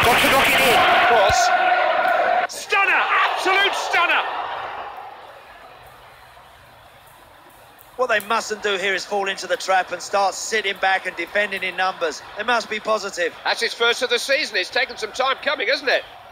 Got to knock it in. Cross. Stunner! Absolute stunner! What they mustn't do here is fall into the trap and start sitting back and defending in numbers. They must be positive. That's his first of the season. It's taken some time coming, hasn't it?